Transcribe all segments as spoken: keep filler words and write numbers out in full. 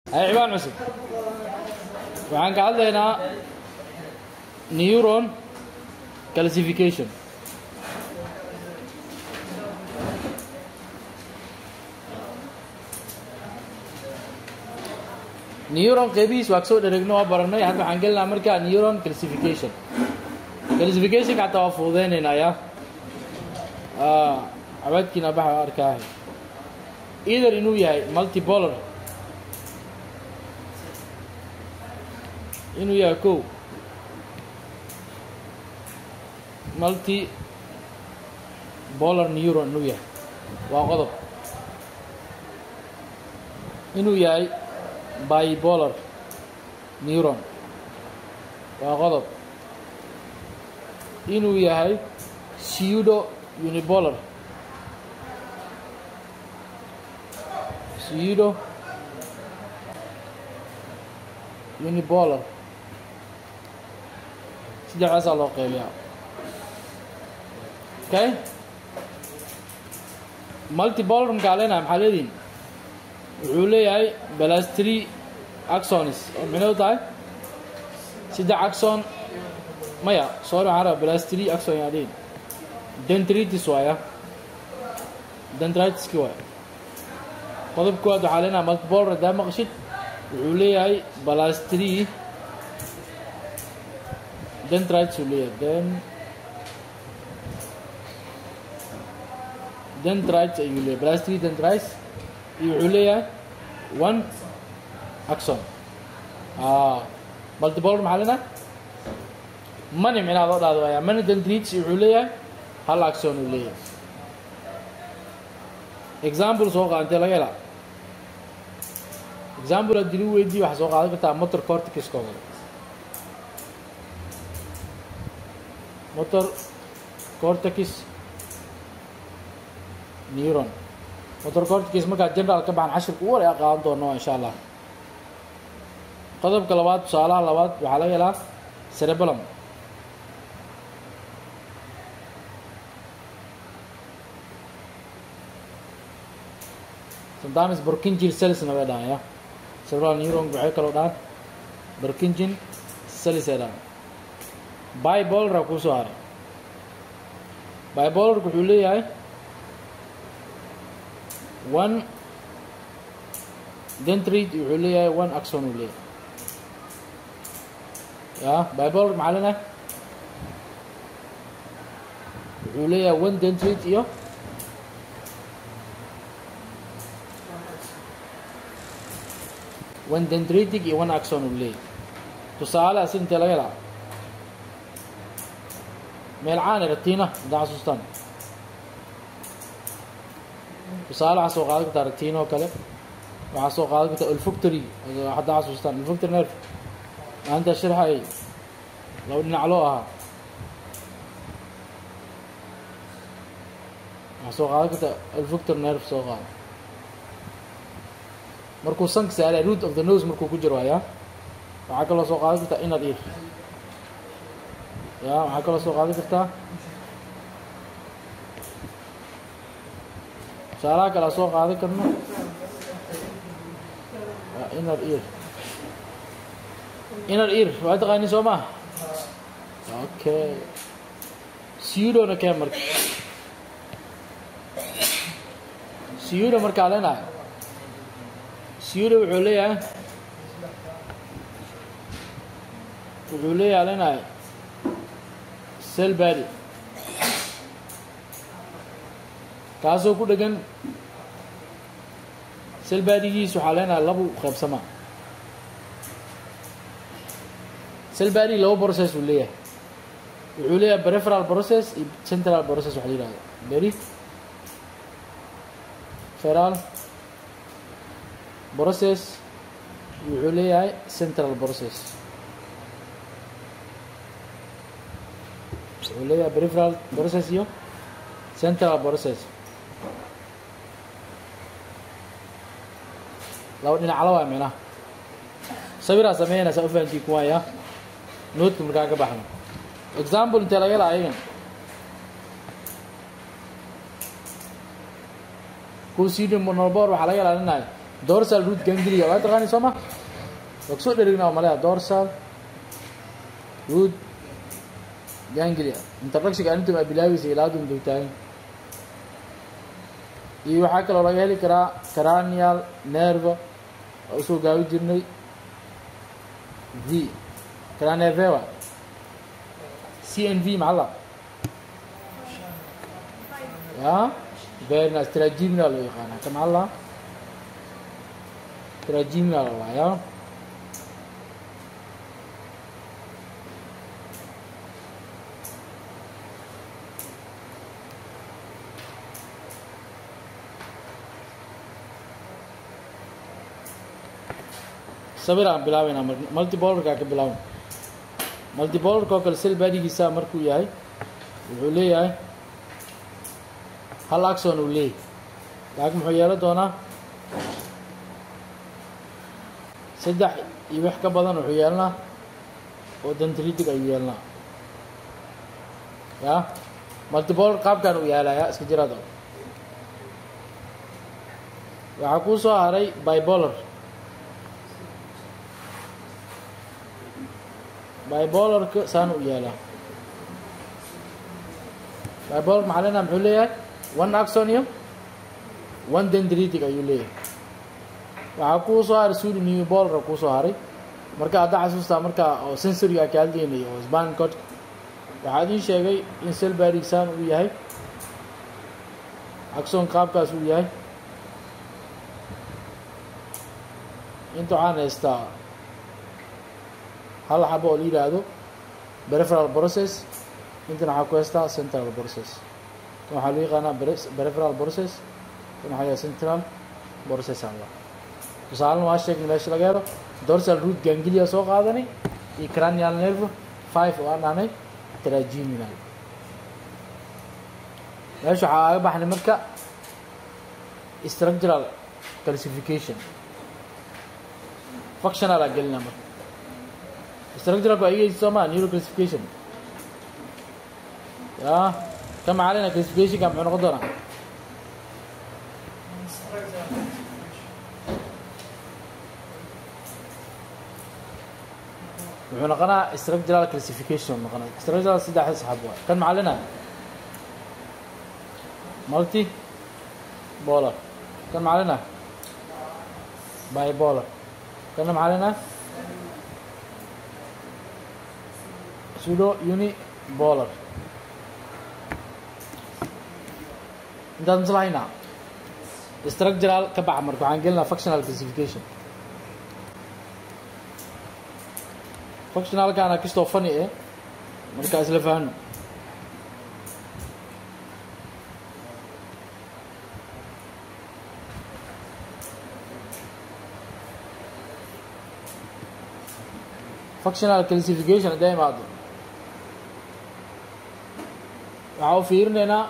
هاي عبان عسب وعن قاعد هنا نيورون كلاسيفيكيشن نيورون قبيس واكسو درجنوها برنامج هذا حنقلنا أمريكا نيورون كلاسيفيكيشن كلاسيفيكيشن قاعد توافقين هنا يا آه عباد كنا بحر أركاه إذا إنه يهاي مالتي بولر إنه يهاي كو مالتي بولر نيورون إنه يهاي وغضب إنه يهاي باي بولر نيورون وغضب إنه يهاي سيودو يونيبولر سيودو يونيبولر سيدا عسى الله قيل اوكي مالتي بولر مقالينا محلدين وعولي هاي بلاستري اكسونس منو تاي سيدا اكسون مايا صورة عرب بلاستري اكسون يعني دنتريتس وايا دنتريتس كوايا قضب كواد حالنا مالتي بولر دا مقشد وعولي هاي بلاستري دنتريتس وليه دن دنتريتس يوليه بلاستري دنتريتس يعوليه وان اكسون اه مالتي بولر محلنا ماني من هذا هذا ويا من دنتريتس يعوليه هل اكسون وليه example soo qaadantay laga helaa example hadii uu weydiiyo waxa soo qaadan kartaa motor cortex kooda motor cortex neuron motor cortex marka general ka baan cashir ku wareey qaadan doono insha Allah qodobka labaad tusaalaha labaad waxa laga helaa cerebellum sometimes Purkinje cells na wada ya cerebral neuron waxay kala dhaan Purkinje cells era bipolar ku soo haray bipolar wuxuu leeyahay one dendrite wuxuu leeyahay one axon uu leeyahay ya bipolar macalana wuxuu leeyahay one dendrite iyo one dendritic iyo one axon uu leeyahay tusaale asinta laga helaa meel caan retina daasustan tusaale waxa soo qaadan kartaa retina oo kale waxa soo qaadan kartaa olfactory waxa daasustan olfactory nerve anta sharaxay law dhinac loo aha waxa soo qaadan kartaa olfactory nerve soo qaadan markuu sank saaray root of the nose markuu ku jiro ayaa waxa kala soo qaadan kartaa inner ear ya waxa kala soo qaadan kartaa saara kala soo qaadan karno inner ear inner ear waa taqaani soo ma okay pseudo na camera pseudo marka leenahay pseudo wuxuu leeyahay wuxuu leeyahay leenahay cell body kaasoo ku dhagan cell body-giisu waxaa leenahay labo qaybsama cell body labo process uu leeyahay wuxuu leeyahay peripheral process iyo central process waxa la yiraahdo peripheral process wuxuu leeyahay central process wuxuu leeyahay peripheral process iyo central process laba dhinac la waa meena sawira sameeyna sa u fahantii kuwa ya noodka markaa ka baxno example inta laga laayin ku sidii monobor waxa laga laalinaay dorsal root ganglia waa taqaani soma وكسو درينا ومالها dorsal root ganglia انت ركشك انت ما بلاوي سيلادهم دوتاين iyo waxa kale oo laga heli karaa cranial nerve oo soo gaawi jirnay v cranial nerve C N V macalla ya beerna trigeminal loo yaqaan ka macalla trigeminal la ya sabira bilaawina multipolar ka bilaaw multipolar ko kale cell badigiisa markuu yahay wuxuu leeyahay hal axon uu leeyahay laakiin wuxuu yeelan doonaa saddex iyo wax ka badan wuxuu yeelanaa oo dendritic ay yeelanaa ya multipolar qaabkan uu yeelaya iska jirado waxa ku soo haray bipolar bipolar ka saan u yeela bipolar macalina muxuu leeyahay one axon iyo one dendritic ayuu leeyahay waxa ku soo haray sudi unipolar ku soo haray marka aad xasuusta marka oo sensory ka hadlaynay oo spinal cord waxa uu sheegay in cell body saan uu yahay axon qaabkaas uu yahay inta aan haystaa hal xabo oo liiraado peripheral process intana waxa ku haystaa central process waxa loo yaqaanaa peripheral process waxa yahay central process Allah tusaale waa sheegay meesha laga helo dorsal root ganglia soo qaadanay iyo cranial nerve five oo aanay trigeminal meesha waxa ay baxnay marka structural classification functional agelina marka structural ko ay soma neuro classification ya kama علينا classification كم نقول دونا وحنا قنا structural classification قنا structural سيدا حس حبوا كان معلنا multi polar كان معلنا bipolar كان معلنا pseudo unipolar انت نصلحينا structural كبع مركو عن functional classification functional كان كستو فني ايه مركا اسلا فهمنا functional classification دائما هذا waxaa fiirinaynaa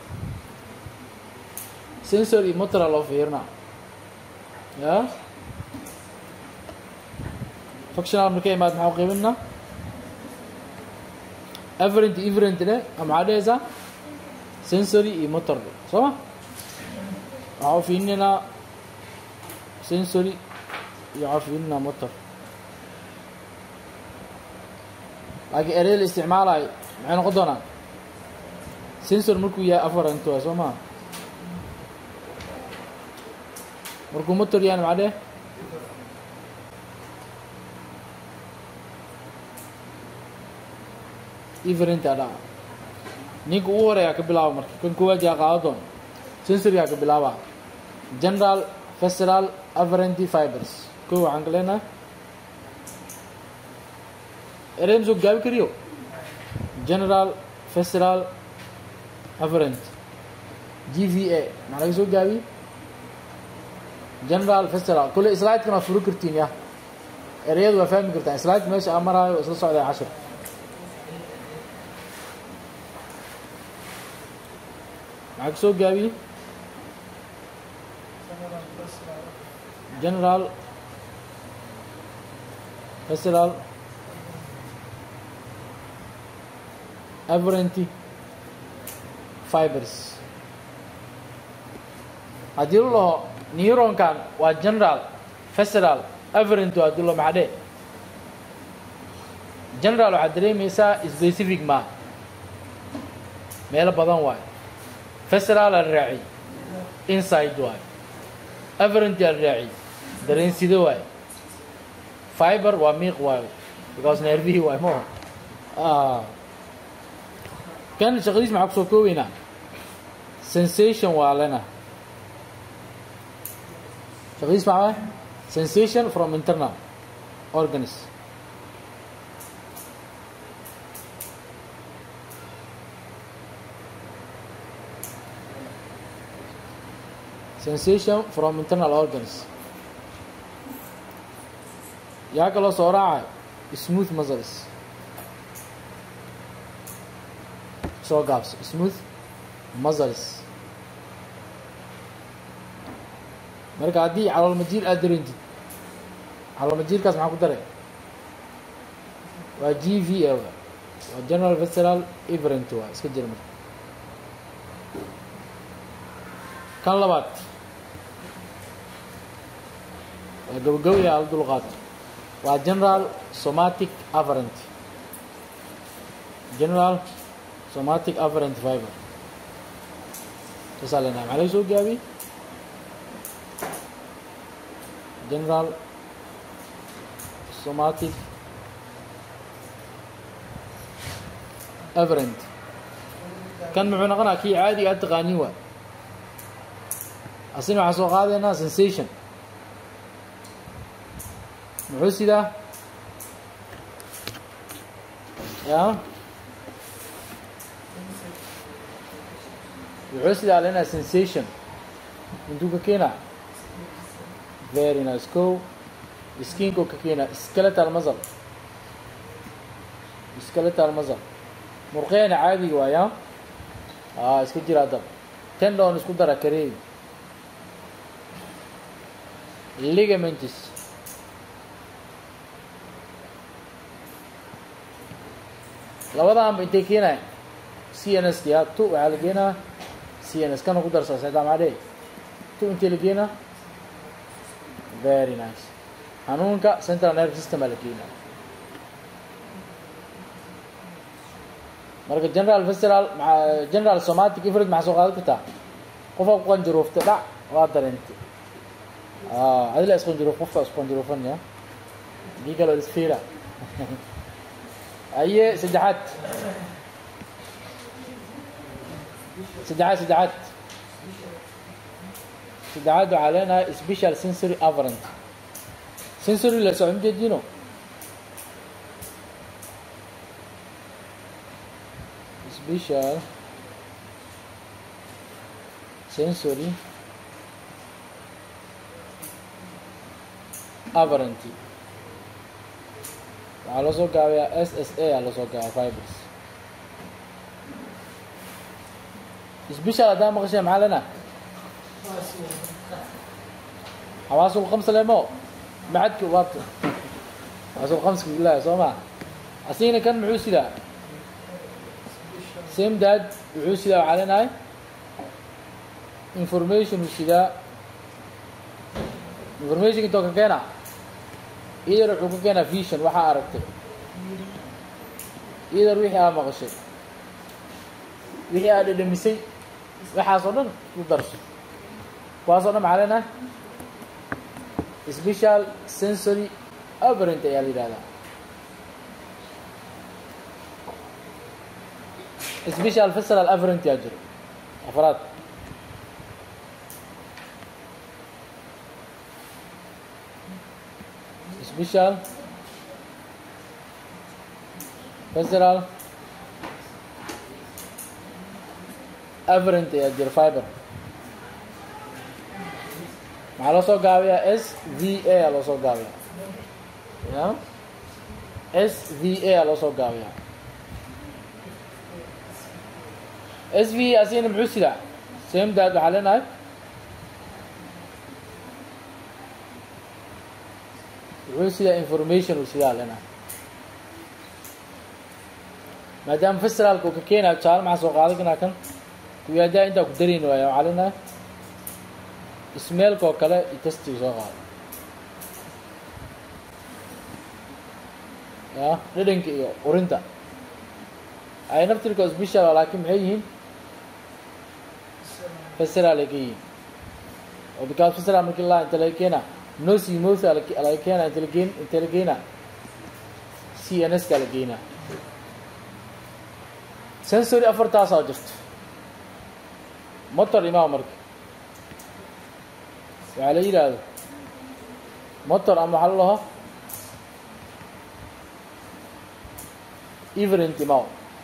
sensory motor loo fiirinaa ya functional markay imaad maxaa qaybinaa afferent efferent le ama cadeesa sensory iyo motor soo waxaa fiirinaynaa sensory iyo waxaa fiirinaynaa motor laakiin ereyada la isticmaalayo maxay noqon doonaan sensor markuu yahay afferent waa soo maa markuu motor yahay macdee efferent ada ninka ugu horeeya ka bilaabo marka kan koowaad yaa qaado doon sensor yaa ka bilaaba general visceral afferent fibers ko waxaan ka leenahay ereyam soo gaabi kariyo general visceral afferent G V A ما laga soo gaabi general visceral kule slide kana furu kartiin ya ereyadu waa fahmi kartaa slide meesha amarayo isla socday cashar laga soo gaabi general visceral afferent fibers hadii loo نيورون كان وجنرال فيسرال افرنت وادلو معدي جنرال waxaa dareemaysaa specific ma meel badan waay فيسرال الراعي inside waay افرنت الراعي dareen sida waay fiber waa miiq waay because nervihi waay mo ah kan shaqadiis maxaa kusoo koobaynaa sensation waa lena shaqadiis maxaa sensation from internal organs sensation from internal organs yaa kaloo soo raaca smooth muscles soo gaabs smooth muscles marka haddii calool majiir aad dareentid calool majiirkaas maxaa ku daray waa G V A waa general visceral efferent waa iska jira marka kan labaad waa gabagabaya al dulqaad waa general somatic afferent general somatic afferent fiber تسألنا عليه سو جابي general somatic afferent كان معنا قناة كي عادي أتقاني وا أصلا عصو قاعدنا sensation محسي ده يا محسي ده علينا sensation من دوك كينا very nice go skin كو كينا skeletal muscle skeletal muscle مرقين عادي ويا اه اسكو جرا دب tendon اسكو درا كريم ligaments labadaan intay keenay C N S ya tu waxa la keenaa C N S kan ku darsa sayda maade tu intay la keenaa very nice hanuunka central nervous system la keenaa marka general visceral general somatic efferent ma soo qaad kartaa qof ku qanjiroofta dhac waa dareentay اه هذا لا اسكون جروف قفه اسكون جروفن يا دي قالوا السفيره اي سدحات سدحات سدحات سدحات علينا سبيشال سنسوري افرنت سنسوري لا سو مجدينو سبيشال سنسوري افرنتي على سو قاوية اس اس اي على سو قاوية فايبرز سبيشال ادام مغشي معلنا حواسو الخمسة ليمو معدك وبابتو حواسو الخمسة بالله سوما أسينا كان معوسي لا سيم داد معوسي لا وعلينا هاي information وشي لا information كنتو كاكينا إذا روحوا كنا فيشن وحا أركتب إذا روحي أما غشي روحي أدى دمسي وحا صنن يدرس وصنن معلنا special sensory afferent يالي هذا special visceral afferent يجري أفراد special visceral afferent يجري fiber مع لو سو قاوية S V A لو سو قاوية يا S V A لو سو قاوية S V أسين بعسلة سيم داد علينا بعسلة information وسيلة لنا ما دام فسر لكم كينا تشال مع سوق هذا كنا كن ويا دا أنت قدرين ويا علينا smell ko kale testi soo qaado ya dhadhanka iyo urinta ay naftirka special laakiin maxay yihiin visceral yihiin oo because visceral markii la inta la keena nose iyo mouth la keena inta la keena inta la keena C N S ka la keena sensory afartaas oo jirto motor imaa marka waxa la yiraahdo motor ama waxa la everent imaa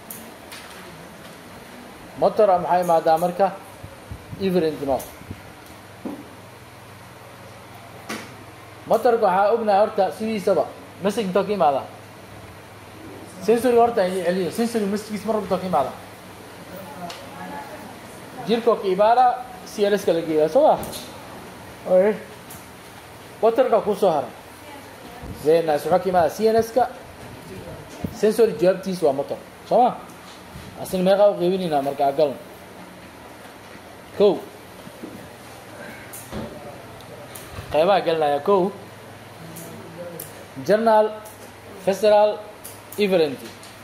motor ama maxay maada marka everent imaa motor waxa ognahay horta sidiisaba message inta ka imaada sensory horta ay celiyo sensory message mar rabto ka imaada jirko ka ibaara C N S ka la geeyo soo ah oy motor ka ku soo haray zeena soo ka imaada C N S ka sensory jawaabtiis waa motor soo ah asin meeqa u qeybinina marka gal ko qaybaha galnaya ko general visceral everent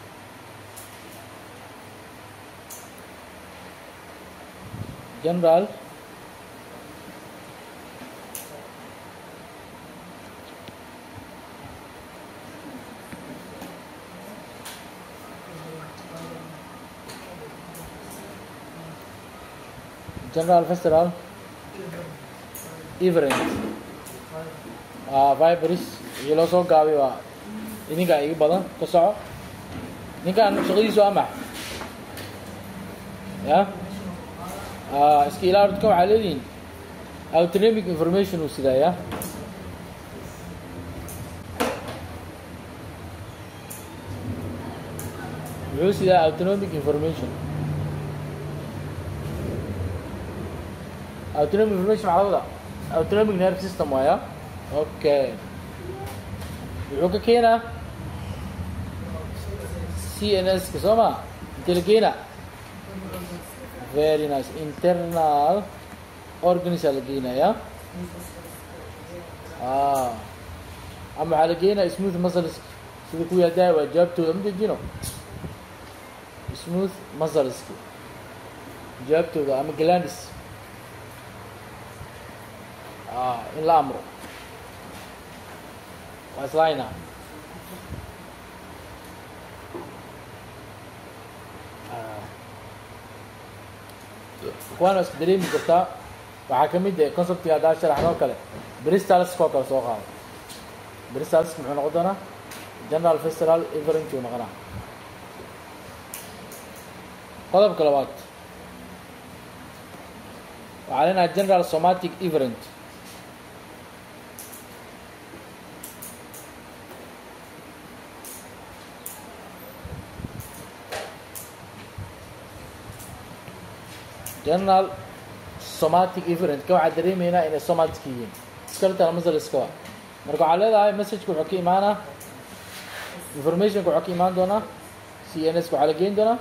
general general visceral everent ah virus ilo soo gaabi waa idinka ay badan ka soco ninkan shaqadiisu ama ya ah iska ilaalinta ka wacaleedin autonomic information uu sidaaya wuxuu sidaa autonomic information autonomic information على وضع autonomic nerve system ويا اوكي wuxuu ka keenaa C N S kasoma intelligena very nice internal organs algena ya ah ama algena smooth muscles sida ku yadaa waa jawaabtooda ma dejino smooth muscles jawaabtooda ama glands ah in la amro waslaina kuwana isku dareemi kartaa waxaa ka mid ah conceptiga haddaa sharaxnoo kale bristals koo kale soo qaado bristals muxuu noqon doonaa general visceral everent uu noqonaa qodobka labaad waxaa leenahay general somatic everent general somatic everent ka waxa dareemayna inay somatic yihiin skeletal muscles ka marka waxa leedahay message ku wuxuu ka imaana information ku wuxuu ka imaan doona C N S ku waxa la geyn doona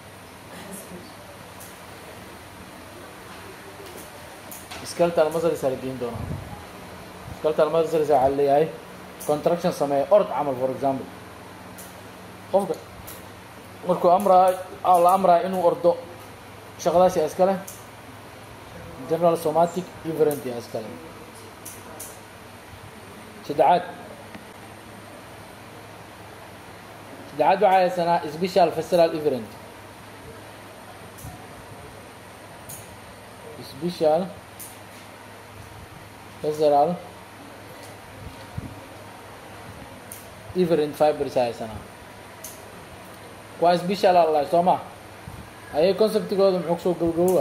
skeletal muscles la geyn doona skeletal muscles waxa leeyahay contraction samee ord amal for example qofka markuu amra la amra inuu ordo shaqadaasi askale general somatic everent askale saddex saddex waxaa sanaa special visceral everent special visceral everent fibers ay sanaa waa special Allah soma ay conceptigooda muxuu soo gowgowaa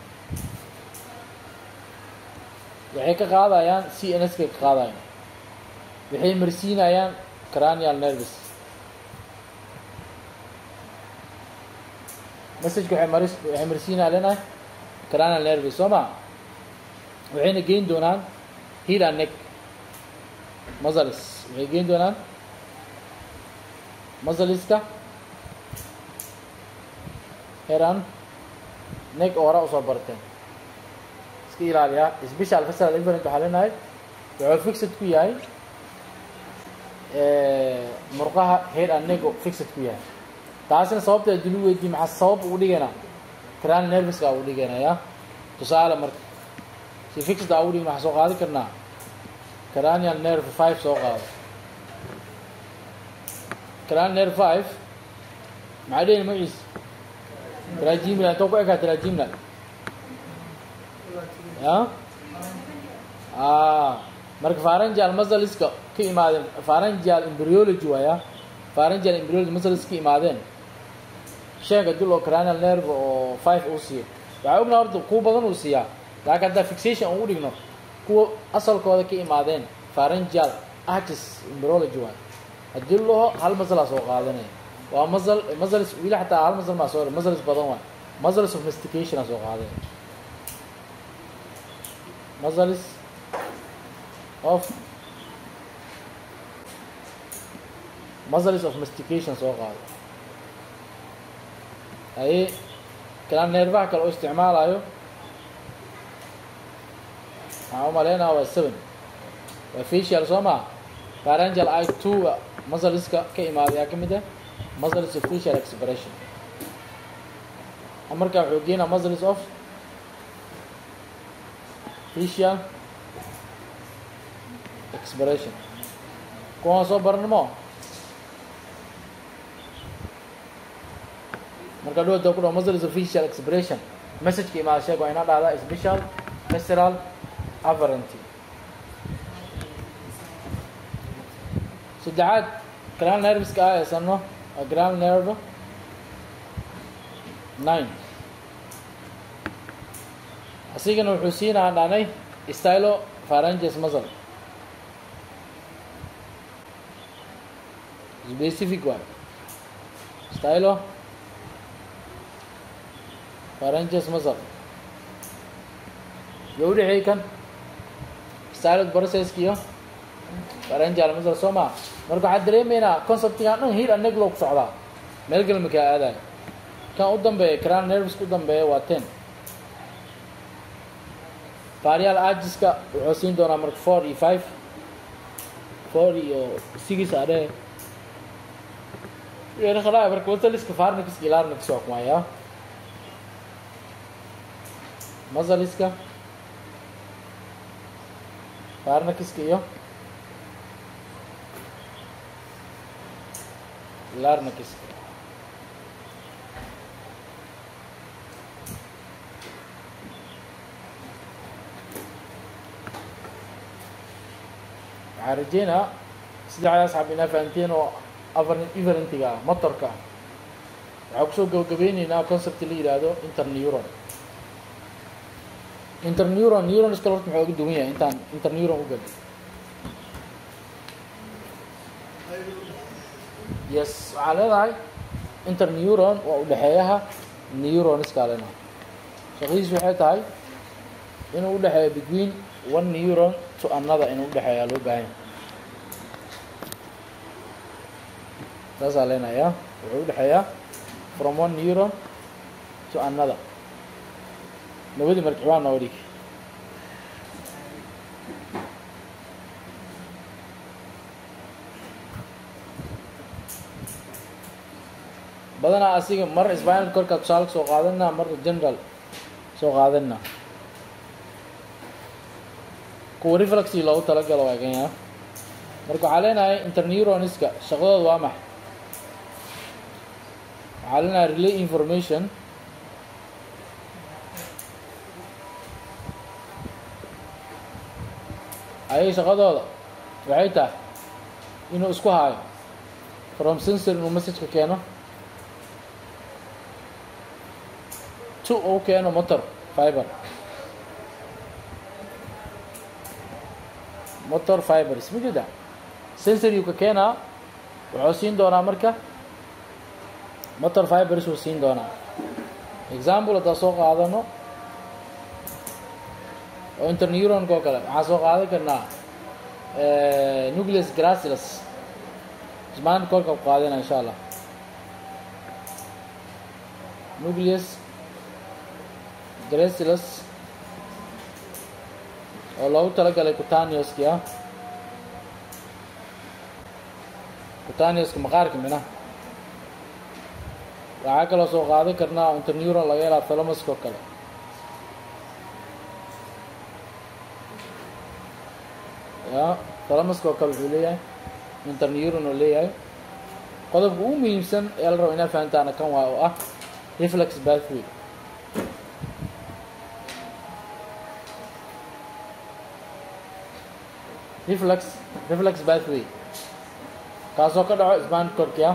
waxay ka qaadayaan C N S ka qaadayaan waxay marsiinayaan cranial nerves message waxay maris waxay marsiinayaan cranial nerves soma waxayna geyn doonaan head and neck muscles waxay geyn doonaan muscleska head and neck ora usoo barteen iska ilaaliyaa special visceral efferent waxaa leenahay wuxuu fixed ku yahay murqaha head and neck fixed ku yahay taasina sababta dulu weydii maxaa sabab ugu dhiganaa cranial nerves ka ugu dhiganaya tusaale marka si fixed ugu dhigna waxa soo qaadi karnaa cranial nerve five soo qaado cranial nerve five معدين معيس تراجيمنا تو كأكا تراجيمنا ها آه مرك فارنجال مزل إسكا كي إمادين فارنجال إمبريولوجي ويا فارنجال إمبريولوجي مزل إسكي إمادين شيء قدلو كرانال نيرف أو five أو سي بعوضنا أرد كوب بدن أو سيا لكن ده فيكسيشن أقول إنه كو أصل كذا كي إمادين فارنجال أحدث إمبريولوجي ويا قدلو هل مزل أسوق هذا ومزل مزل ويلا حتى على مزل ما صار مزل بدون مزل sophistication أسوق هذا مزل of مزل sophistication أسوق هذا أي كلام نرفع كلو استعمال أيو عم علينا هو seven وفيشيال سوما فارنجال I two مزل إسكا كإمام يا كمية muscles of facial expression أمريكا حقينا muscles of facial expression كون صو برنمو أمريكا دو دكتور muscles of facial expression message كي ما شيء قاينا هذا special visceral afferent سدعات كلام نيرفس كا يسمونه cranial nerve nine أسيقنا وحسين عن عني ستايلو فارنجس muscle specific one ستايلو فارنجس muscle يودي هيكن ستايلو برسيس كيو فارنجال muscle سوما marka waxa dareemeynaa conceptiga dhan head and neck loo ku socdaa meel galma ka aaday kan u dambeeya cranial nerves ku dambeeya waa ten facial arteries-ka wuxuu siin doonaa marka four iyo five four iyo six are yani khalaa marka wata liska farnix ilaarnix soo kumaya mazaliska farnix iyo larynx عارجينا سيدا على أصحابنا فانتين وأفرن إيفرنتيجا مطركا عكسو جوجبيني نا كونسبت اللي هذا انترنيورون انترنيورون نيورون اسكالورت محوق الدنيا انت انترنيورون وجد يس على ذلك انترنيورون ودحياها نيورون اسكالنا شغيز في حياتها إنه ودحيا between one neuron to another إنه ودحيا له بعين ده علينا يا ودحيا from one neuron to another نودي مركبان نوريك بدنا أسيق مرة إسبوعين كل كتشالك سو قادنا مرة جنرال سو قادنا كوري فلكسي لو تلقى لو أجينا مركو علينا انترنيورونسكا شغل وامح علينا relay information أي شغل هذا وعيته إنه اسكو هاي from sensor إنه message كأنه تو أو كأنه موتور فايبر موتور فايبر اسمه كده سنسور يوكا كأنه وعوسين دونا مركا موتور فايبر وسين دونا example تاسوق هذا نو أو انترنيورون كوكلا عاسوق هذا كنا نوكليس جراسيلس زمان كوكا قادنا إن شاء الله نوكليس جراسيلس oo loogu talagalay cutaneous-ka ah cutaneous-ka maqaarka mina waxaa kaloo soo qaadan karnaa interneuron laga helaa thalamus-ka oo kale ya thalamus-ka oo kale wuxuu leeyahay interneuron oo leeyahay qodobka ugu muhiimsan ee la rabo inaad fahantaana kan waa oo ah reflex pathway reflex reflex pathway kaasoo ka dhaco spinal cord-ka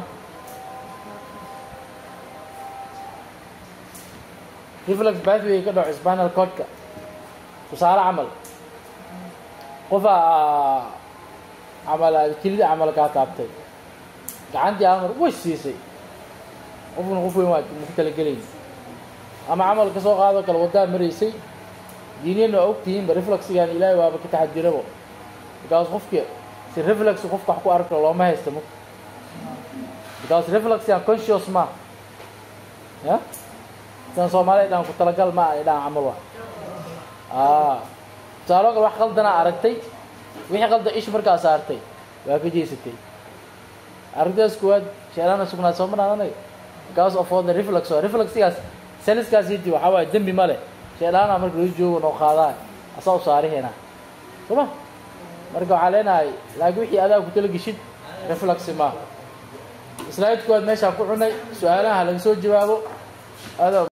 reflex pathway ka dhaco spinal cord-ka tusaale camal qofa camal kelida camal kaa taabtay gacantii amar way siisay qofna qof weyn waa ku talagelay ama camal ka soo qaado kala wadaa maraysay diinina waa ogtihiin ba reflexigan ilaahay waaba ka taxadirabo because qofka si reflex qofka wax ku arko looma haysto mo because reflex yan conscious ma ya tan Soomaaliya dhan ku talagal ma ay dhan camal waa ah taalo wax qaldana aragtay wixii qalda ish markaa saartay waa ka jeesatay aragtaas kuwaad sheelana sugnaa soo marnaa because of all the reflex or reflexigas cells-kaas yidi waxa waa dambi male sheelana marka loo joogo noo qaadaan asaw saarihena soma marka waxa leenahay laakiin wixii adaa ku tala gishid reflex ma slide kood meesha ku cunay su'aalaha laga soo jawaabo adaa